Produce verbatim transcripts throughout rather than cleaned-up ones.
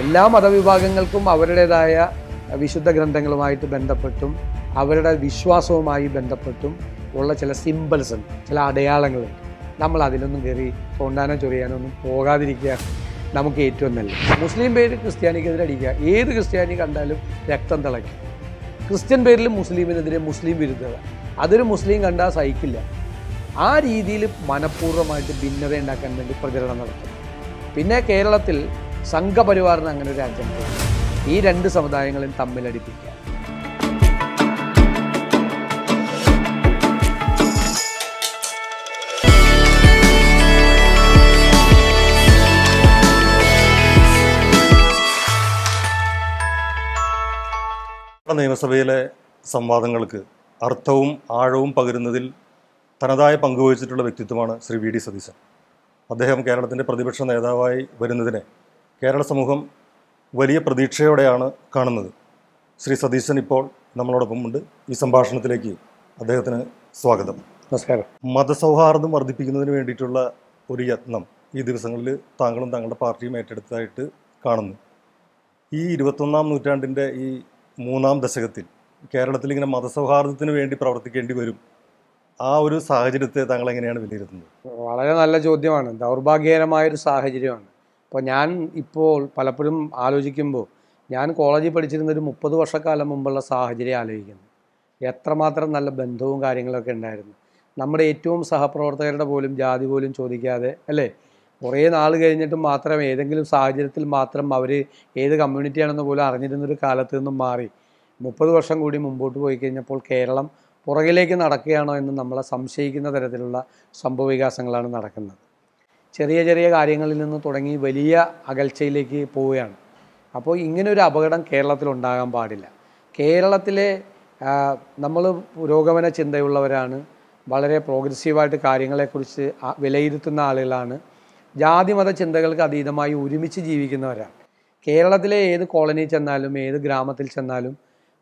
എല്ലാ മതവിഭാഗങ്ങൾക്കും അവരുടേതായ വിശുദ്ധ ഗ്രന്ഥങ്ങളുമായിട്ട് ബന്ധപ്പെട്ടും അവരുടെ വിശ്വാസവുമായി ബന്ധപ്പെട്ടും ഉള്ള ചില സിമ്പിൾസ് ഉണ്ട്, ചില അടയാളങ്ങളുണ്ട്. നമ്മൾ അതിലൊന്നും കയറി തോണ്ടാനോ ചൊറിയാനോ ഒന്നും പോകാതിരിക്കുക നമുക്ക് ഏറ്റവും നല്ലത്. മുസ്ലിം പേര് ക്രിസ്ത്യാനിക്കെതിരെ അടിക്കുക, ഏത് ക്രിസ്ത്യാനി കണ്ടാലും രക്തം തിളയ്ക്കും. ക്രിസ്ത്യൻ പേരിൽ മുസ്ലിമിനെതിരെ മുസ്ലിം വിരുദ്ധത, അതൊരു മുസ്ലിം കണ്ടാൽ സഹിക്കില്ല. ആ രീതിയിൽ മനഃപൂർവ്വമായിട്ട് ഭിന്നത ഉണ്ടാക്കാൻ വേണ്ടി പ്രചരണം നടത്തും. പിന്നെ കേരളത്തിൽ സംഘപരിവാറിന് അങ്ങനെ ഒരു അജണ്ട, ഈ രണ്ട് സമുദായങ്ങളും തമ്മിലടിപ്പിക്കുക. നിയമസഭയിലെ സംവാദങ്ങൾക്ക് അർത്ഥവും ആഴവും പകരുന്നതിൽ തനതായ പങ്കുവഹിച്ചിട്ടുള്ള വ്യക്തിത്വമാണ് ശ്രീ വി ഡി സതീശൻ. അദ്ദേഹം കേരളത്തിൻ്റെ പ്രതിപക്ഷ നേതാവായി വരുന്നതിനെ കേരള സമൂഹം വലിയ പ്രതീക്ഷയോടെയാണ് കാണുന്നത്. ശ്രീ സതീശൻ ഇപ്പോൾ നമ്മളോടൊപ്പമുണ്ട്. ഈ സംഭാഷണത്തിലേക്ക് അദ്ദേഹത്തിന് സ്വാഗതം. നമസ്കാരം. മതസൗഹാർദ്ദം വർദ്ധിപ്പിക്കുന്നതിന് വേണ്ടിയിട്ടുള്ള ഒരു യത്നം ഈ ദിവസങ്ങളിൽ താങ്കളും താങ്കളുടെ പാർട്ടിയും ഏറ്റെടുത്തതായിട്ട് കാണുന്നു. ഈ ഇരുപത്തൊന്നാം നൂറ്റാണ്ടിൻ്റെ ഈ മൂന്നാം ദശകത്തിൽ കേരളത്തിൽ ഇങ്ങനെ മതസൗഹാർദ്ദത്തിന് വേണ്ടി പ്രവർത്തിക്കേണ്ടി വരും. ആ ഒരു സാഹചര്യത്തെ താങ്കൾ എങ്ങനെയാണ് വിലയിരുത്തുന്നത്? വളരെ നല്ല ചോദ്യമാണ്. ദൗർഭാഗ്യകരമായൊരു സാഹചര്യമാണ്. അപ്പോൾ ഞാൻ ഇപ്പോൾ പലപ്പോഴും ആലോചിക്കുമ്പോൾ ഞാൻ കോളേജിൽ പഠിച്ചിരുന്നൊരു മുപ്പത് വർഷക്കാലം മുമ്പുള്ള സാഹചര്യം ആലോചിക്കുന്നു. എത്രമാത്രം നല്ല ബന്ധവും കാര്യങ്ങളൊക്കെ ഉണ്ടായിരുന്നു. നമ്മുടെ ഏറ്റവും സഹപ്രവർത്തകരുടെ പോലും ജാതി പോലും ചോദിക്കാതെ, അല്ലേ, കുറേ നാൾ കഴിഞ്ഞിട്ടും മാത്രം ഏതെങ്കിലും സാഹചര്യത്തിൽ മാത്രം അവർ ഏത് കമ്മ്യൂണിറ്റിയാണെന്ന് പോലും അറിഞ്ഞിരുന്നൊരു കാലത്ത് നിന്നും മാറി മുപ്പത് വർഷം കൂടി മുമ്പോട്ട് പോയി കഴിഞ്ഞപ്പോൾ കേരളം പുറകിലേക്ക് നടക്കുകയാണോ എന്ന് നമ്മളെ സംശയിക്കുന്ന തരത്തിലുള്ള സംഭവവികാസങ്ങളാണ് നടക്കുന്നത്. ചെറിയ ചെറിയ കാര്യങ്ങളിൽ നിന്ന് തുടങ്ങി വലിയ അകൽച്ചയിലേക്ക് പോവുകയാണ്. അപ്പോൾ ഇങ്ങനൊരു അപകടം കേരളത്തിലുണ്ടാകാൻ പാടില്ല. കേരളത്തിലെ നമ്മൾ പുരോഗമന ചിന്തയുള്ളവരാണ്, വളരെ പ്രോഗ്രസീവായിട്ട് കാര്യങ്ങളെക്കുറിച്ച് വിലയിരുത്തുന്ന ആളുകളാണ്, ജാതിമത ചിന്തകൾക്ക് അതീതമായി ഒരുമിച്ച് ജീവിക്കുന്നവരാണ്. കേരളത്തിലെ ഏത് കോളനി ചെന്നാലും ഏത് ഗ്രാമത്തിൽ ചെന്നാലും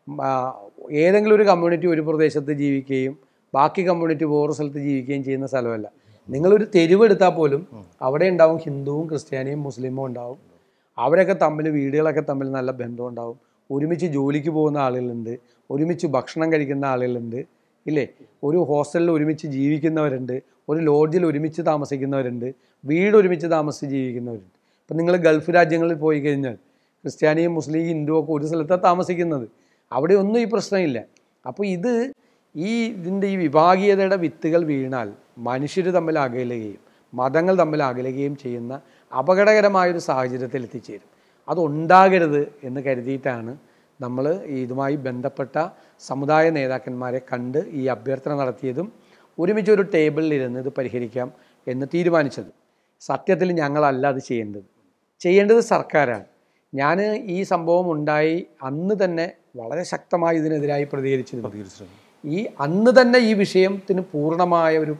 ഏതെങ്കിലും ഒരു കമ്മ്യൂണിറ്റി ഒരു പ്രദേശത്ത് ജീവിക്കുകയും ബാക്കി കമ്മ്യൂണിറ്റി വേറൊരു സ്ഥലത്ത് ജീവിക്കുകയും ചെയ്യുന്ന സ്ഥലമല്ല. നിങ്ങളൊരു തെരുവെടുത്താൽ പോലും അവിടെ ഉണ്ടാവും ഹിന്ദുവും ക്രിസ്ത്യാനിയും മുസ്ലിമും ഉണ്ടാവും. അവരൊക്കെ തമ്മിൽ വീടുകളൊക്കെ തമ്മിൽ നല്ല ബന്ധം ഉണ്ടാവും. ഒരുമിച്ച് ജോലിക്ക് പോകുന്ന ആളുകളുണ്ട്, ഒരുമിച്ച് ഭക്ഷണം കഴിക്കുന്ന ആളുകളുണ്ട്, ഇല്ലേ, ഒരു ഹോസ്റ്റലിൽ ഒരുമിച്ച് ജീവിക്കുന്നവരുണ്ട്, ഒരു ലോഡ്ജിൽ ഒരുമിച്ച് താമസിക്കുന്നവരുണ്ട്, വീട് ഒരുമിച്ച് താമസിച്ച് ജീവിക്കുന്നവരുണ്ട്. ഇപ്പം നിങ്ങൾ ഗൾഫ് രാജ്യങ്ങളിൽ പോയി കഴിഞ്ഞാൽ ക്രിസ്ത്യാനിയും മുസ്ലിം ഹിന്ദുവും ഒക്കെ ഒരു സ്ഥലത്താണ് താമസിക്കുന്നത്. അവിടെ ഒന്നും ഈ പ്രശ്നമില്ല. അപ്പോൾ ഇത് ഈ ഇതിൻ്റെ ഈ വിഭാഗീയതയുടെ വിത്തുകൾ വീണാൽ മനുഷ്യർ തമ്മിൽ അകലുകയും മതങ്ങൾ തമ്മിൽ അകലുകയും ചെയ്യുന്ന അപകടകരമായൊരു സാഹചര്യത്തിൽ എത്തിച്ചേരും. അതുണ്ടാകരുത് എന്ന് കരുതിയിട്ടാണ് നമ്മൾ ഇതുമായി ബന്ധപ്പെട്ട സമുദായ നേതാക്കന്മാരെ കണ്ട് ഈ അഭ്യർത്ഥന നടത്തിയതും ഒരുമിച്ചൊരു ടേബിളിലിരുന്ന് ഇത് പരിഹരിക്കാം എന്ന് തീരുമാനിച്ചത്. സത്യത്തിൽ ഞങ്ങളല്ല അത് ചെയ്യേണ്ടത്, ചെയ്യേണ്ടത് സർക്കാരാണ്. ഞാൻ ഈ സംഭവം ഉണ്ടായി അന്ന് തന്നെ വളരെ ശക്തമായി ഇതിനെതിരായി പ്രതികരിച്ചിരുന്നു. ഈ അന്ന് തന്നെ ഈ വിഷയത്തിന് പൂർണ്ണമായ ഒരു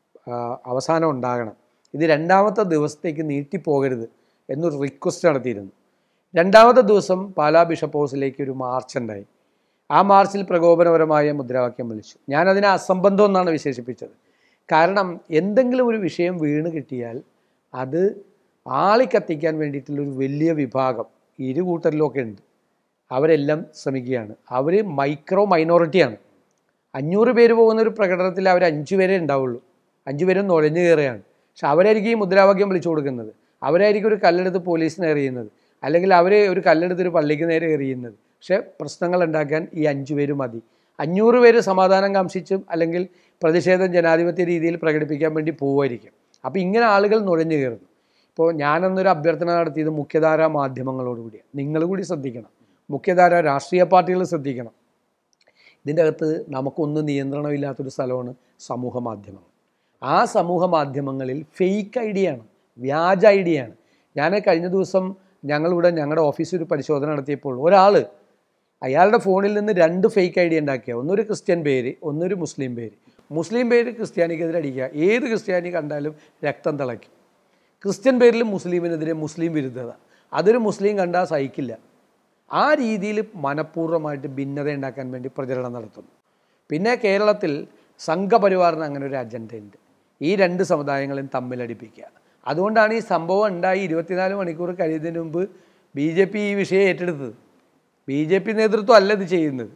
അവസാനം ഉണ്ടാകണം, ഇത് രണ്ടാമത്തെ ദിവസത്തേക്ക് നീട്ടിപ്പോകരുത് എന്നൊരു റിക്വസ്റ്റ് നടത്തിയിരുന്നു. രണ്ടാമത്തെ ദിവസം പാലാ ബിഷപ്പ് ഹൗസിലേക്ക് ഒരു മാർച്ച് ഉണ്ടായി. ആ മാർച്ചിൽ പ്രകോപനപരമായ മുദ്രാവാക്യം വിളിച്ചു. ഞാനതിനെ അസംബന്ധം എന്നാണ് വിശേഷിപ്പിച്ചത്. കാരണം എന്തെങ്കിലും ഒരു വിഷയം വീണ് കിട്ടിയാൽ അത് ആളിക്കത്തിക്കാൻ വേണ്ടിയിട്ടുള്ളൊരു വലിയ വിഭാഗം ഇരു കൂട്ടരിലൊക്കെ ഉണ്ട്. അവരെല്ലാം ശ്രമിക്കുകയാണ്. അവർ മൈക്രോ മൈനോറിറ്റിയാണ്. അഞ്ഞൂറ് പേര് പോകുന്ന ഒരു പ്രകടനത്തിൽ അവർ അഞ്ചു പേരേ ഉണ്ടാവുള്ളൂ. അഞ്ചു പേരും നുഴഞ്ഞു കയറുകയാണ്. പക്ഷെ അവരായിരിക്കും ഈ മുദ്രാവാക്യം വിളിച്ചു കൊടുക്കുന്നത്, അവരായിരിക്കും ഒരു കല്ലെടുത്ത് പോലീസിനെ എറിയുന്നത്, അല്ലെങ്കിൽ അവർ ഒരു കല്ലെടുത്ത് ഒരു പള്ളിക്ക് നേരെ എറിയുന്നത്. പക്ഷേ പ്രശ്നങ്ങൾ ഉണ്ടാക്കാൻ ഈ അഞ്ചു പേര് മതി. അഞ്ഞൂറ് പേര് സമാധാനം കാംക്ഷിച്ചും അല്ലെങ്കിൽ പ്രതിഷേധം ജനാധിപത്യ രീതിയിൽ പ്രകടിപ്പിക്കാൻ വേണ്ടി പോവുമായിരിക്കും. അപ്പോൾ ഇങ്ങനെ ആളുകൾ നുഴഞ്ഞു കയറുന്നു. ഇപ്പോൾ ഞാനന്നൊരു അഭ്യർത്ഥന നടത്തിയത് മുഖ്യധാരാ മാധ്യമങ്ങളോടുകൂടിയാണ്. നിങ്ങൾ കൂടി ശ്രദ്ധിക്കണം, മുഖ്യധാര രാഷ്ട്രീയ പാർട്ടികൾ ശ്രദ്ധിക്കണം. ഇതിൻ്റെ അകത്ത് നമുക്കൊന്നും നിയന്ത്രണമില്ലാത്തൊരു സ്ഥലമാണ് സമൂഹ മാധ്യമങ്ങൾ. ആ സമൂഹ മാധ്യമങ്ങളിൽ ഫേക്ക് ഐഡിയയാണ്, വ്യാജ ഐഡിയയാണ്. ഞാൻ കഴിഞ്ഞ ദിവസം ഞങ്ങളിവിടെ ഞങ്ങളുടെ ഓഫീസിൽ ഒരു പരിശോധന നടത്തിയപ്പോൾ ഒരാൾ അയാളുടെ ഫോണിൽ നിന്ന് രണ്ട് ഫേക്ക് ഐഡിയ ഉണ്ടാക്കിയ, ഒന്നൊരു ക്രിസ്ത്യൻ പേര്, ഒന്നൊരു മുസ്ലിം പേര്. മുസ്ലിം പേര് ക്രിസ്ത്യാനിക്കെതിരെ അടിക്കുക, ഏത് ക്രിസ്ത്യാനി കണ്ടാലും രക്തം തിളയ്ക്കും. ക്രിസ്ത്യൻ പേരിൽ മുസ്ലിമിനെതിരെ മുസ്ലിം വിരുദ്ധത, അതൊരു മുസ്ലിം കണ്ടാൽ സഹിക്കില്ല. ആ രീതിയിൽ മനഃപൂർവ്വമായിട്ട് ഭിന്നത ഉണ്ടാക്കാൻ വേണ്ടി പ്രചരണം നടത്തുന്നു. പിന്നെ കേരളത്തിൽ സംഘപരിവാറിന് അങ്ങനെ ഒരു അജണ്ടയുണ്ട്, ഈ രണ്ട് സമുദായങ്ങളും തമ്മിലടിപ്പിക്കുക. അതുകൊണ്ടാണ് ഈ സംഭവം ഉണ്ടായി ഇരുപത്തിനാല് മണിക്കൂർ കഴിയുന്നതിന് മുമ്പ് ബി ജെ പി ഈ വിഷയം ഏറ്റെടുത്തത്. ബി ജെ പി നേതൃത്വം അല്ല ഇത് ചെയ്യുന്നത്.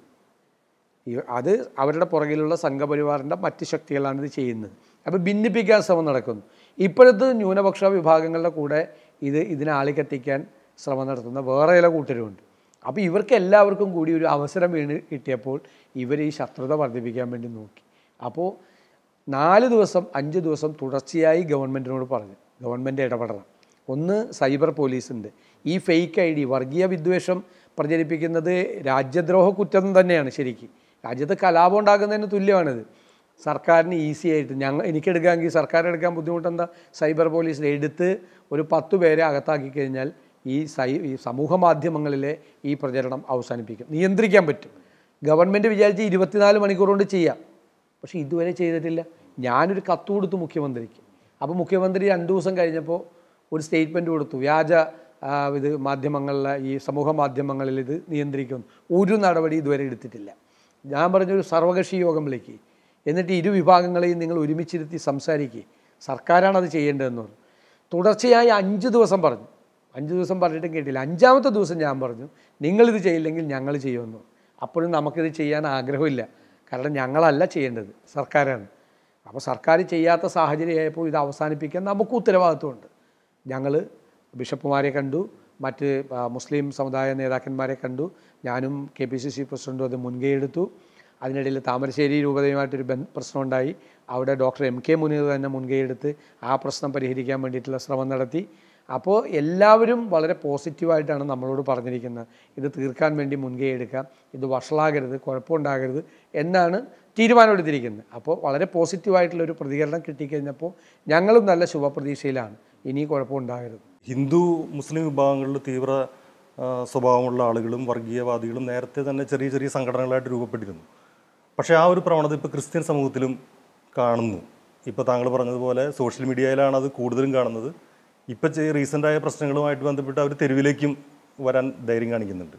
അത് അവരുടെ പുറകിലുള്ള സംഘപരിവാറിൻ്റെ മറ്റ് ശക്തികളാണ് ഇത് ചെയ്യുന്നത്. അപ്പോൾ ഭിന്നിപ്പിക്കാൻ ശ്രമം നടക്കുന്നു. ഇപ്പോഴത്തെ ന്യൂനപക്ഷ വിഭാഗങ്ങളുടെ കൂടെ ഇത് ഇതിനെ ആളിക്കത്തിക്കാൻ ശ്രമം നടത്തുന്ന വേറെ ചില കൂട്ടരുമുണ്ട്. അപ്പോൾ ഇവർക്ക് എല്ലാവർക്കും കൂടി ഒരു അവസരം വീണ് കിട്ടിയപ്പോൾ ഇവർ ഈ ശത്രുത വർദ്ധിപ്പിക്കാൻ വേണ്ടി നോക്കി. അപ്പോൾ നാല് ദിവസം അഞ്ച് ദിവസം തുടർച്ചയായി ഗവൺമെൻറ്റിനോട് പറഞ്ഞു, ഗവൺമെൻറ് ഇടപെടണം. ഒന്ന് സൈബർ പോലീസുണ്ട്. ഈ ഫേക്ക് ഐ ഡി വർഗീയ വിദ്വേഷം പ്രചരിപ്പിക്കുന്നത് രാജ്യദ്രോഹ കുറ്റം തന്നെയാണ്. ശരിക്കും രാജ്യത്ത് കലാപം ഉണ്ടാക്കുന്നതിന് തുല്യമാണിത്. സർക്കാരിന് ഈസി ആയിട്ട് ഞങ്ങൾ എനിക്കെടുക്കാമെങ്കിൽ സർക്കാർ എടുക്കാൻ ബുദ്ധിമുട്ടെന്താ? സൈബർ പോലീസിൽ എടുത്ത് ഒരു പത്ത് പേരെ അകത്താക്കി കഴിഞ്ഞാൽ ഈ സൈ ഈ സമൂഹ മാധ്യമങ്ങളിലെ ഈ പ്രചരണം അവസാനിപ്പിക്കും, നിയന്ത്രിക്കാൻ പറ്റും. ഗവൺമെൻറ് വിചാരിച്ച് ഇരുപത്തിനാല് മണിക്കൂർ കൊണ്ട് ചെയ്യാം. പക്ഷേ ഇതുവരെ ചെയ്തിട്ടില്ല. ഞാനൊരു കത്ത് കൊടുത്തു മുഖ്യമന്ത്രിക്ക്. അപ്പോൾ മുഖ്യമന്ത്രി രണ്ട് ദിവസം കഴിഞ്ഞപ്പോൾ ഒരു സ്റ്റേറ്റ്മെൻറ്റ് കൊടുത്തു, വ്യാജ ഇത് മാധ്യമങ്ങളിലെ ഈ സമൂഹ മാധ്യമങ്ങളിൽ ഇത് നിയന്ത്രിക്കുന്നു. ഒരു നടപടി ഇതുവരെ എടുത്തിട്ടില്ല. ഞാൻ പറഞ്ഞൊരു സർവകക്ഷി യോഗം വിളിക്കുക, എന്നിട്ട് ഇരു വിഭാഗങ്ങളെയും നിങ്ങൾ ഒരുമിച്ചിരുത്തി സംസാരിക്കുക, സർക്കാരാണത് ചെയ്യേണ്ടതെന്ന് പറഞ്ഞു. തുടർച്ചയായി അഞ്ച് ദിവസം പറഞ്ഞു. അഞ്ച് ദിവസം പറഞ്ഞിട്ടും കേട്ടില്ല. അഞ്ചാമത്തെ ദിവസം ഞാൻ പറഞ്ഞു, നിങ്ങളിത് ചെയ്യില്ലെങ്കിൽ ഞങ്ങൾ ചെയ്യുമെന്ന്. അപ്പോഴും നമുക്കിത് ചെയ്യാൻ ആഗ്രഹമില്ല. കാരണം ഞങ്ങളല്ല ചെയ്യേണ്ടത്, സർക്കാരാണ്. അപ്പോൾ സർക്കാർ ചെയ്യാത്ത സാഹചര്യമായപ്പോൾ ഇത് അവസാനിപ്പിക്കാൻ നമുക്ക് ഉത്തരവാദിത്വമുണ്ട്. ഞങ്ങൾ ബിഷപ്പുമാരെ കണ്ടു, മറ്റ് മുസ്ലിം സമുദായ നേതാക്കന്മാരെ കണ്ടു. ഞാനും കെ പി സി സി പ്രസിഡൻറ്റും അത് മുൻകൈ എടുത്തു. അതിനിടയിൽ താമരശ്ശേരി രൂപതയുമായിട്ടൊരു ബന്ധ പ്രശ്നമുണ്ടായി. അവിടെ ഡോക്ടർ എം കെ മുനീർ തന്നെ മുൻകൈ എടുത്ത് ആ പ്രശ്നം പരിഹരിക്കാൻ വേണ്ടിയിട്ടുള്ള ശ്രമം നടത്തി. അപ്പോൾ എല്ലാവരും വളരെ പോസിറ്റീവായിട്ടാണ് നമ്മളോട് പറഞ്ഞിരിക്കുന്നത്. ഇത് തീർക്കാൻ വേണ്ടി മുൻകൈ എടുക്കാം, ഇത് വഷളാകരുത്, കുഴപ്പമുണ്ടാകരുത് എന്നാണ് തീരുമാനമെടുത്തിരിക്കുന്നത്. അപ്പോൾ വളരെ പോസിറ്റീവായിട്ടുള്ളൊരു പ്രതികരണം കിട്ടിക്കഴിഞ്ഞപ്പോൾ ഞങ്ങളും നല്ല ശുഭപ്രതീക്ഷയിലാണ്. ഇനി കുഴപ്പമുണ്ടാകരുത്. ഹിന്ദു മുസ്ലിം വിഭാഗങ്ങളിൽ തീവ്ര സ്വഭാവമുള്ള ആളുകളും വർഗീയവാദികളും നേരത്തെ തന്നെ ചെറിയ ചെറിയ സംഘടനകളായിട്ട് രൂപപ്പെട്ടിരുന്നു. പക്ഷേ ആ ഒരു പ്രവണത ഇപ്പോൾ ക്രിസ്ത്യൻ സമൂഹത്തിലും കാണുന്നു. ഇപ്പോൾ താങ്കൾ പറഞ്ഞതുപോലെ സോഷ്യൽ മീഡിയയിലാണ് അത് കൂടുതലും കാണുന്നത്. ഇപ്പം റീസെൻ്റായ പ്രശ്നങ്ങളുമായിട്ട് ബന്ധപ്പെട്ട് അവർ തെരുവിലേക്കും വരാൻ ധൈര്യം കാണിക്കുന്നുണ്ട്.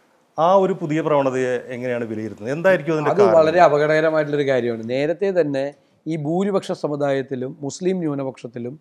ആ ഒരു പുതിയ പ്രവണതയെ എങ്ങനെയാണ് വിലയിരുത്തുന്നത്? എന്തായിരിക്കും അതിൻ്റെ? അത് വളരെ അപകടകരമായിട്ടുള്ളൊരു കാര്യമാണ്. നേരത്തെ തന്നെ ഈ ഭൂരിപക്ഷ സമുദായത്തിലും മുസ്ലിം ന്യൂനപക്ഷത്തിലും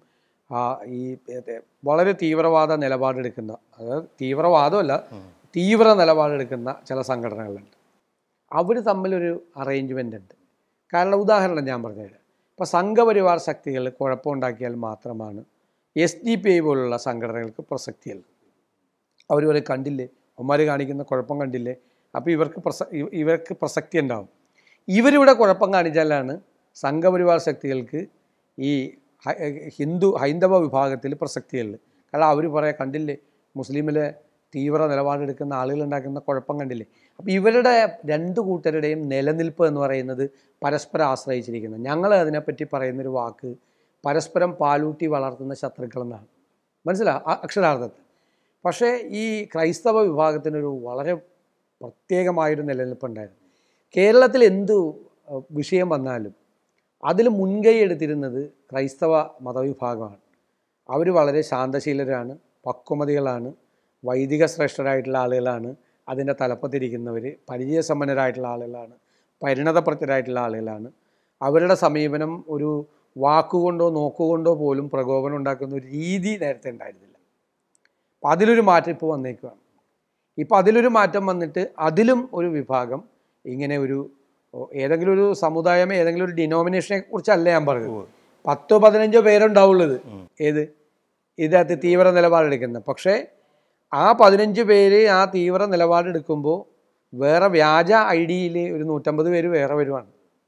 ഈ വളരെ തീവ്രവാദ നിലപാടെടുക്കുന്ന, അതായത് തീവ്രവാദമല്ല തീവ്ര നിലപാടെടുക്കുന്ന ചില സംഘടനകളുണ്ട്. അവർ തമ്മിലൊരു അറേഞ്ച്മെൻ്റ് ഉണ്ട്. കാരണം ഉദാഹരണം ഞാൻ പറഞ്ഞുതരാം. ഇപ്പോൾ സംഘപരിവാർ ശക്തികൾ കുഴപ്പമുണ്ടാക്കിയാൽ മാത്രമാണ് എസ് ഡി പി ഐ പോലുള്ള സംഘടനകൾക്ക് പ്രസക്തിയുള്ളത്. അവർ വരെ കണ്ടില്ലേ, അവന്മാർ കാണിക്കുന്ന കുഴപ്പം കണ്ടില്ലേ, അപ്പോൾ ഇവർക്ക് പ്രസ ഇവർക്ക് പ്രസക്തി ഉണ്ടാവും. ഇവരിവിടെ കുഴപ്പം കാണിച്ചാലാണ് സംഘപരിവാർ ശക്തികൾക്ക് ഈ ഹിന്ദു ഹൈന്ദവ വിഭാഗത്തിൽ പ്രസക്തിയുള്ളത്. കാരണം അവർ പറയാം, കണ്ടില്ലേ മുസ്ലിമിലെ തീവ്ര നിലപാടെടുക്കുന്ന ആളുകളുണ്ടാക്കുന്ന കുഴപ്പം കണ്ടില്ലേ. അപ്പോൾ ഇവരുടെ രണ്ട് കൂട്ടരുടെയും നിലനിൽപ്പ് എന്ന് പറയുന്നത് പരസ്പരം ആശ്രയിച്ചിരിക്കുന്നത്. ഞങ്ങൾ അതിനെപ്പറ്റി പറയുന്നൊരു വാക്ക് പരസ്പരം പാലൂട്ടി വളർത്തുന്ന ശത്രുക്കളെന്നാണ്. മനസ്സിലാവും അക്ഷരാർത്ഥത്തിൽ. പക്ഷേ ഈ ക്രൈസ്തവ വിഭാഗത്തിനൊരു വളരെ പ്രത്യേകമായൊരു നിലനിൽപ്പുണ്ടായിരുന്നു. കേരളത്തിൽ എന്ത് വിഷയം വന്നാലും അതിൽ മുൻകൈ എടുത്തിരുന്നത് ക്രൈസ്തവ മതവിഭാഗമാണ്. അവർ വളരെ ശാന്തശീലരാണ്, പക്വമതികളാണ്, വൈദിക ശ്രേഷ്ഠരായിട്ടുള്ള ആളുകളാണ്, അതിൻ്റെ തലപ്പത്തിരിക്കുന്നവർ പരിചയസമ്പന്നരായിട്ടുള്ള ആളുകളാണ്, പരിണതപ്രത്യരായിട്ടുള്ള ആളുകളാണ്. അവരുടെ സമീപനം ഒരു വാക്കുകൊണ്ടോ നോക്കുകൊണ്ടോ പോലും പ്രകോപനം ഉണ്ടാക്കുന്ന ഒരു രീതി നേരത്തെ ഉണ്ടായിരുന്നില്ല. അപ്പം അതിലൊരു മാറ്റം ഇപ്പോൾ വന്നേക്കുകയാണ്. ഇപ്പം അതിലൊരു മാറ്റം വന്നിട്ട് അതിലും ഒരു വിഭാഗം ഇങ്ങനെ ഒരു ഏതെങ്കിലും ഒരു സമുദായമേ ഏതെങ്കിലും ഒരു ഡിനോമിനേഷനെ കുറിച്ചല്ല ഞാൻ പറഞ്ഞത്. പത്തോ പതിനഞ്ചോ പേരുണ്ടാവുള്ളത് ഏത് ഇതിനകത്ത് തീവ്ര നിലപാടെടുക്കുന്നത്. പക്ഷേ ആ പതിനഞ്ച് പേര് ആ തീവ്ര നിലപാടെടുക്കുമ്പോൾ വേറെ വ്യാജ ഐ ഡിയിൽ ഒരു നൂറ്റമ്പത് പേര് വേറെ വരുവാണ്.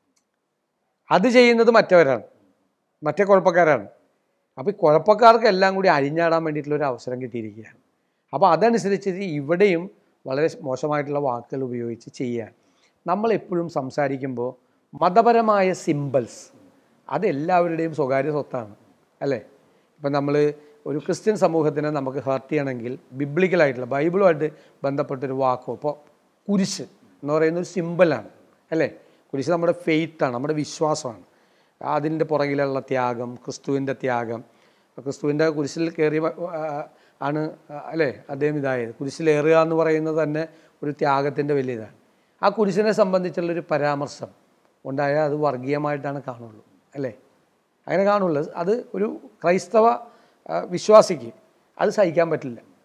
അത് ചെയ്യുന്നത് മറ്റവരാണ്, മറ്റേ കുഴപ്പക്കാരാണ്. അപ്പോൾ ഈ കുഴപ്പക്കാർക്ക് എല്ലാം കൂടി അരിഞ്ഞാടാൻ വേണ്ടിയിട്ടുള്ളൊരു അവസരം കിട്ടിയിരിക്കുകയാണ്. അപ്പോൾ അതനുസരിച്ച് ഇവിടെയും വളരെ മോശമായിട്ടുള്ള വാക്കുകൾ ഉപയോഗിച്ച് ചെയ്യാൻ നമ്മളെപ്പോഴും സംസാരിക്കുമ്പോൾ മതപരമായ സിംബൽസ് അതെല്ലാവരുടെയും സ്വകാര്യ സ്വത്താണ്, അല്ലേ? ഇപ്പം നമ്മൾ ഒരു ക്രിസ്ത്യൻ സമൂഹത്തിനെ നമുക്ക് ഹർട്ട് ചെയ്യണമെങ്കിൽ ബിബ്ലിക്കലായിട്ടുള്ള ബൈബിളുമായിട്ട് ബന്ധപ്പെട്ടൊരു വാക്കോ, ഇപ്പോൾ കുരിശ് എന്ന് പറയുന്നൊരു സിംബലാണ്, അല്ലേ? കുരിശ് നമ്മുടെ ഫെയ്ത്താണ്, നമ്മുടെ വിശ്വാസമാണ്. അതിൻ്റെ പുറകിലുള്ള ത്യാഗം, ക്രിസ്തുവിൻ്റെ ത്യാഗം, ക്രിസ്തുവിൻ്റെ കുരിശിൽ കയറി ആണ് അല്ലേ അദ്ദേഹം ഇതായത്. കുരിശിലേറുക എന്ന് പറയുന്നത് തന്നെ ഒരു ത്യാഗത്തിൻ്റെ വലിയ ഇതാണ്. ആ കുരിശിനെ സംബന്ധിച്ചുള്ളൊരു പരാമർശം ഉണ്ടായാൽ അത് വർഗീയമായിട്ടാണ് കാണുള്ളൂ, അല്ലേ? അങ്ങനെ കാണുള്ളൂ. അത് ഒരു ക്രൈസ്തവ വിശ്വാസിക്ക് അത് സഹിക്കാൻ പറ്റില്ല.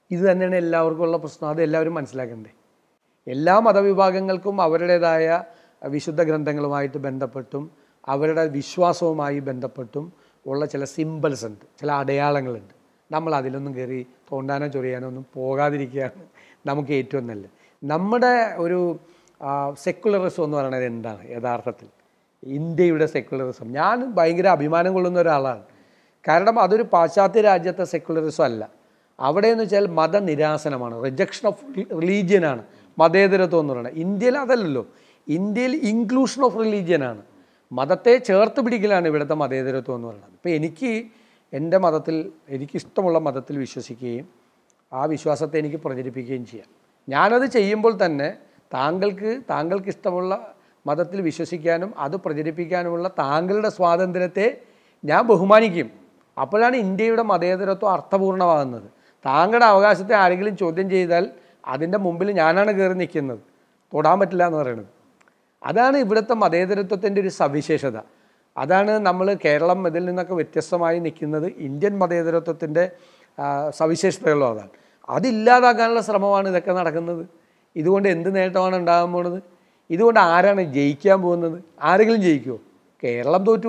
ഇത് തന്നെയാണ് എല്ലാവർക്കും ഉള്ള പ്രശ്നം. അത് എല്ലാവരും മനസ്സിലാക്കണ്ടേ. എല്ലാ മതവിഭാഗങ്ങൾക്കും അവരുടേതായ വിശുദ്ധ ഗ്രന്ഥങ്ങളുമായിട്ട് ബന്ധപ്പെട്ടും അവരുടെ വിശ്വാസവുമായി ബന്ധപ്പെട്ടും ഉള്ള ചില സിമ്പിൾസ് ഉണ്ട്, ചില അടയാളങ്ങളുണ്ട്. നമ്മൾ അതിലൊന്നും കയറി തോണ്ടാനോ ചൊറിയാനോ ഒന്നും പോകാതിരിക്കുകയാണ് നമുക്ക് ഏറ്റവും നല്ലത്. നമ്മുടെ ഒരു സെക്കുലറിസം എന്ന് പറയുന്നത് എന്താണ് യഥാർത്ഥത്തിൽ? ഇന്ത്യയുടെ സെക്കുലറിസം, ഞാൻ ഭയങ്കര അഭിമാനം കൊള്ളുന്ന ഒരാളാണ്. കാരണം അതൊരു പാശ്ചാത്യ രാജ്യത്തെ സെക്കുലറിസം അല്ല. അവിടെ എന്ന് വെച്ചാൽ മതനിരാസനമാണ്, റിജക്ഷൻ ഓഫ് റിലീജിയനാണ് മതേതരത്വം എന്ന് പറയുന്നത്. ഇന്ത്യയിൽ അതല്ലല്ലോ. ഇന്ത്യയിൽ ഇൻക്ലൂഷൻ ഓഫ് റിലീജിയനാണ്, മതത്തെ ചേർത്ത് പിടിക്കലാണ് ഇവിടുത്തെ മതേതരത്വം എന്ന് പറയുന്നത്. ഇപ്പോൾ എനിക്ക് എൻ്റെ മതത്തിൽ, എനിക്കിഷ്ടമുള്ള മതത്തിൽ വിശ്വസിക്കുകയും ആ വിശ്വാസത്തെ എനിക്ക് പ്രചരിപ്പിക്കുകയും ചെയ്യാം. ഞാനത് ചെയ്യുമ്പോൾ തന്നെ താങ്കൾക്ക് താങ്കൾക്ക് ഇഷ്ടമുള്ള മതത്തിൽ വിശ്വസിക്കാനും അത് പ്രചരിപ്പിക്കാനുമുള്ള താങ്കളുടെ സ്വാതന്ത്ര്യത്തെ ഞാൻ ബഹുമാനിക്കും. അപ്പോഴാണ് ഇന്ത്യയുടെ മതേതരത്വം അർത്ഥപൂർണ്ണമാകുന്നത്. താങ്കളുടെ അവകാശത്തെ ആരെങ്കിലും ചോദ്യം ചെയ്താൽ അതിൻ്റെ മുമ്പിൽ ഞാനാണ് കയറി നിൽക്കുന്നത്, തൊടാൻ പറ്റില്ല എന്ന് പറയുന്നത്. അതാണ് ഇവിടുത്തെ മതേതരത്വത്തിൻ്റെ ഒരു സവിശേഷത. അതാണ് നമ്മൾ കേരളം ഇതിൽ നിന്നൊക്കെ വ്യത്യസ്തമായി നിൽക്കുന്നത്. ഇന്ത്യൻ മതേതരത്വത്തിൻ്റെ സവിശേഷതകളും അതാണ്. അതില്ലാതാക്കാനുള്ള ശ്രമമാണ് ഇതൊക്കെ നടക്കുന്നത്. ഇതുകൊണ്ട് എന്ത് നേട്ടമാണ് ഉണ്ടാകാൻ പോകുന്നത്? ഇതുകൊണ്ട് ആരാണ് ജയിക്കാൻ പോകുന്നത്? ആരെങ്കിലും ജയിക്കുമോ? കേരളം തോറ്റു.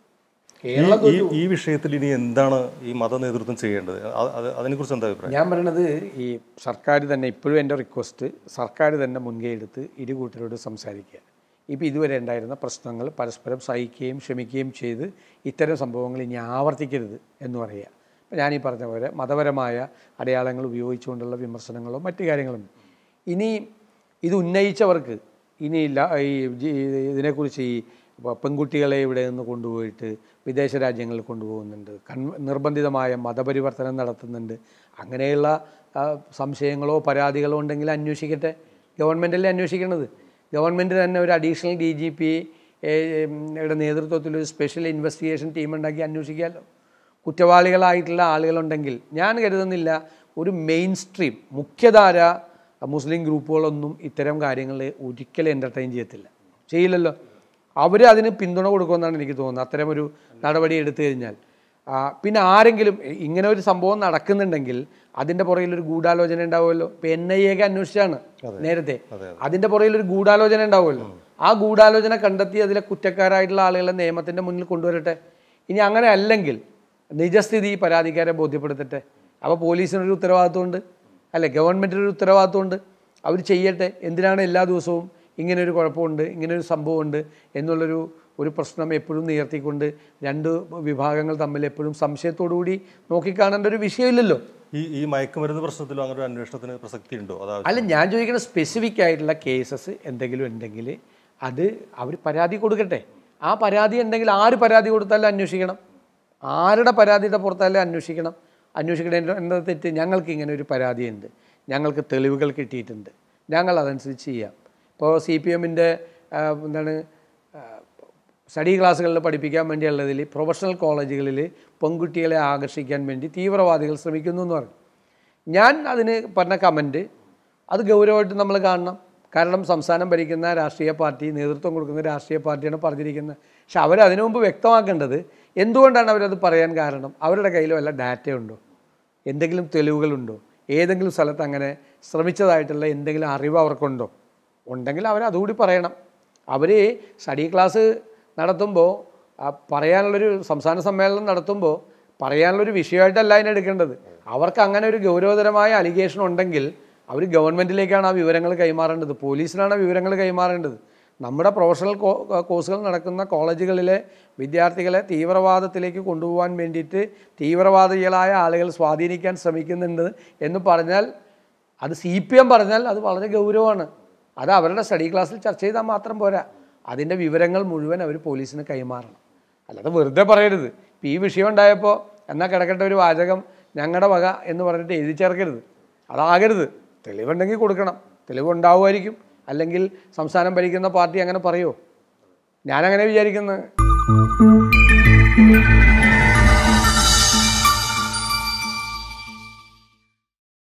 കേരളം തോറ്റു. ഈ വിഷയത്തിൽ ഇനി എന്താണ് ഈ മത നേതൃത്വം ചെയ്യേണ്ടത്? അതിനെക്കുറിച്ച് എന്താ അഭിപ്രായം? ഞാൻ പറയുന്നത്, ഈ സർക്കാർ തന്നെ, ഇപ്പോഴും എൻ്റെ റിക്വസ്റ്റ്, സർക്കാർ തന്നെ മുൻകൈ എടുത്ത് ഇരു കൂട്ടരോട് സംസാരിക്കുക. ഇപ്പോൾ ഇതുവരെ ഉണ്ടായിരുന്ന പ്രശ്നങ്ങൾ പരസ്പരം സഹിക്കുകയും ക്ഷമിക്കുകയും ചെയ്ത് ഇത്തരം സംഭവങ്ങൾ ഇനി ആവർത്തിക്കരുത് എന്ന് പറയുക. ഇപ്പം ഞാനീ പറഞ്ഞ പോലെ മതപരമായ അടയാളങ്ങൾ ഉപയോഗിച്ചുകൊണ്ടുള്ള വിമർശനങ്ങളോ മറ്റു കാര്യങ്ങളും ഇനി ഇത് ഉന്നയിച്ചവർക്ക് ഇനിയില്ല. ഈ ഇതിനെക്കുറിച്ച് ഈ പെൺകുട്ടികളെ ഇവിടെ നിന്ന് കൊണ്ടുപോയിട്ട് വിദേശ രാജ്യങ്ങളിൽ കൊണ്ടുപോകുന്നുണ്ട്, കൺ നിർബന്ധിതമായ മതപരിവർത്തനം നടത്തുന്നുണ്ട്, അങ്ങനെയുള്ള സംശയങ്ങളോ പരാതികളോ ഉണ്ടെങ്കിൽ അന്വേഷിക്കട്ടെ. ഗവൺമെൻറ്റല്ലേ അന്വേഷിക്കേണ്ടത്. ഗവൺമെൻറ് തന്നെ ഒരു അഡീഷണൽ ഡി ജി പി യുടെ നേതൃത്വത്തിൽ ഒരു സ്പെഷ്യൽ ഇൻവെസ്റ്റിഗേഷൻ ടീം ഉണ്ടാക്കി അന്വേഷിക്കാമല്ലോ. കുറ്റവാളികളായിട്ടുള്ള ആളുകളുണ്ടെങ്കിൽ ഞാൻ കരുതുന്നില്ല ഒരു മെയിൻ സ്ട്രീം മുഖ്യധാര മുസ്ലിം ഗ്രൂപ്പുകളൊന്നും ഇത്തരം കാര്യങ്ങൾ ഒരിക്കലും എൻ്റർടൈൻ ചെയ്യത്തില്ല, ചെയ്യില്ലല്ലോ. അവർ അതിന് പിന്തുണ കൊടുക്കുമെന്നാണ് എനിക്ക് തോന്നുന്നത്, അത്തരം ഒരു നടപടി എടുത്തു കഴിഞ്ഞാൽ. പിന്നെ ആരെങ്കിലും ഇങ്ങനെ ഒരു സംഭവം നടക്കുന്നുണ്ടെങ്കിൽ അതിൻ്റെ പുറകിലൊരു ഗൂഢാലോചന ഉണ്ടാവുമല്ലോ. ഇപ്പം എൻ ഐ എക്ക് അന്വേഷിച്ചാണ് നേരത്തെ, അതിൻ്റെ പുറകിലൊരു ഗൂഢാലോചന ഉണ്ടാവുമല്ലോ. ആ ഗൂഢാലോചന കണ്ടെത്തി അതിലെ കുറ്റക്കാരായിട്ടുള്ള ആളുകളെ നിയമത്തിൻ്റെ മുന്നിൽ കൊണ്ടുവരട്ടെ. ഇനി അങ്ങനെ അല്ലെങ്കിൽ നിജസ്ഥിതി പരാതിക്കാരെ ബോധ്യപ്പെടുത്തട്ടെ. അപ്പോൾ പോലീസിനൊരു ഉത്തരവാദിത്വമുണ്ട്, അല്ലെ, ഗവൺമെൻറ്റിനൊരു ഉത്തരവാദിത്വമുണ്ട്. അവർ ചെയ്യട്ടെ. എന്തിനാണ് എല്ലാ ദിവസവും ഇങ്ങനൊരു കുഴപ്പമുണ്ട്, ഇങ്ങനൊരു സംഭവമുണ്ട് എന്നുള്ളൊരു ഒരു പ്രശ്നം എപ്പോഴും ഉയർത്തിക്കൊണ്ട് രണ്ട് വിഭാഗങ്ങൾ തമ്മിൽ എപ്പോഴും സംശയത്തോടു കൂടി നോക്കിക്കാണേണ്ട ഒരു വിഷയമില്ലല്ലോ. ഈ ഈ മയക്കുമരുന്ന് പ്രശ്നത്തിലും അങ്ങനെ ഒരു അന്വേഷണത്തിന് പ്രസക്തി ഉണ്ടോ? അല്ല, ഞാൻ ചോദിക്കുന്ന സ്പെസിഫിക് ആയിട്ടുള്ള കേസസ് എന്തെങ്കിലും ഉണ്ടെങ്കിൽ അത് അവർ പരാതി കൊടുക്കട്ടെ. ആ പരാതി ഉണ്ടെങ്കിൽ ആര് പരാതി കൊടുത്താലും അന്വേഷിക്കണം, ആരുടെ പരാതിയുടെ പുറത്തായാലും അന്വേഷിക്കണം. അന്വേഷിക്കേണ്ട എന്താ തെറ്റ്? ഞങ്ങൾക്ക് ഇങ്ങനെ ഒരു പരാതിയുണ്ട്, ഞങ്ങൾക്ക് തെളിവുകൾ കിട്ടിയിട്ടുണ്ട്, ഞങ്ങൾ അതനുസരിച്ച് ചെയ്യാം. ഇപ്പോൾ സി പി എമ്മിൻ്റെ എന്താണ് സ്റ്റഡി ക്ലാസ്സുകളിൽ പഠിപ്പിക്കാൻ വേണ്ടിയുള്ളതിൽ പ്രൊഫഷണൽ കോളേജുകളിൽ പെൺകുട്ടികളെ ആകർഷിക്കാൻ വേണ്ടി തീവ്രവാദികൾ ശ്രമിക്കുന്നു എന്ന് പറഞ്ഞു. ഞാൻ അതിന് പറഞ്ഞ കമൻറ്റ് അത് ഗൗരവമായിട്ട് നമ്മൾ കാണണം. കാരണം സംസ്ഥാനം ഭരിക്കുന്ന രാഷ്ട്രീയ പാർട്ടി, നേതൃത്വം കൊടുക്കുന്ന രാഷ്ട്രീയ പാർട്ടിയാണ് പറഞ്ഞിരിക്കുന്നത്. പക്ഷെ അവരതിനു മുമ്പ് വ്യക്തമാക്കേണ്ടത് എന്തുകൊണ്ടാണ് അവരത് പറയാൻ കാരണം. അവരുടെ കയ്യിൽ വല്ല ഡാറ്റയുണ്ടോ, എന്തെങ്കിലും തെളിവുകളുണ്ടോ, ഏതെങ്കിലും സ്ഥലത്ത് അങ്ങനെ ശ്രമിച്ചതായിട്ടുള്ള എന്തെങ്കിലും അറിവ് അവർക്കുണ്ടോ? ഉണ്ടെങ്കിൽ അവരതുകൂടി പറയണം. അവർ സ്റ്റഡി ക്ലാസ് നടത്തുമ്പോൾ പറയാനുള്ളൊരു സംസ്ഥാന സമ്മേളനം നടത്തുമ്പോൾ പറയാനുള്ളൊരു വിഷയമായിട്ടല്ല അതിനെടുക്കേണ്ടത്. അവർക്ക് അങ്ങനെ ഒരു ഗൗരവതരമായ അലിഗേഷൻ ഉണ്ടെങ്കിൽ അവർ ഗവൺമെൻറ്റിലേക്കാണ് ആ വിവരങ്ങൾ കൈമാറേണ്ടത്, പോലീസിനാണ് വിവരങ്ങൾ കൈമാറേണ്ടത്. നമ്മുടെ പ്രൊഫഷണൽ കോഴ്സുകൾ നടക്കുന്ന കോളേജുകളിലെ വിദ്യാർത്ഥികളെ തീവ്രവാദത്തിലേക്ക് കൊണ്ടുപോകാൻ വേണ്ടിയിട്ട് തീവ്രവാദികളായ ആളുകൾ സ്വാധീനിക്കാൻ ശ്രമിക്കുന്നുണ്ട് എന്ന് പറഞ്ഞാൽ, അത് സി പി എം പറഞ്ഞാൽ അത് വളരെ ഗൗരവമാണ്. അത് അവരുടെ സ്റ്റഡി ക്ലാസ്സിൽ ചർച്ച ചെയ്താൽ മാത്രം പോരാ, അതിൻ്റെ വിവരങ്ങൾ മുഴുവൻ അവർ പോലീസിന് കൈമാറണം. അല്ലാതെ വെറുതെ പറയരുത്. ഇപ്പം ഈ വിഷയം ഉണ്ടായപ്പോൾ എന്നാൽ കിടക്കേണ്ട ഒരു വാചകം ഞങ്ങളുടെ വക എന്ന് പറഞ്ഞിട്ട് എഴുതി ചേർക്കരുത്. അതാകരുത്. തെളിവുണ്ടെങ്കിൽ കൊടുക്കണം, തെളിവുണ്ടാവുമായിരിക്കും. അല്ലെങ്കിൽ സംസ്ഥാനം ഭരിക്കുന്ന പാർട്ടി അങ്ങനെ പറയുമോ? ഞാനങ്ങനെ വിചാരിക്കുന്നത്.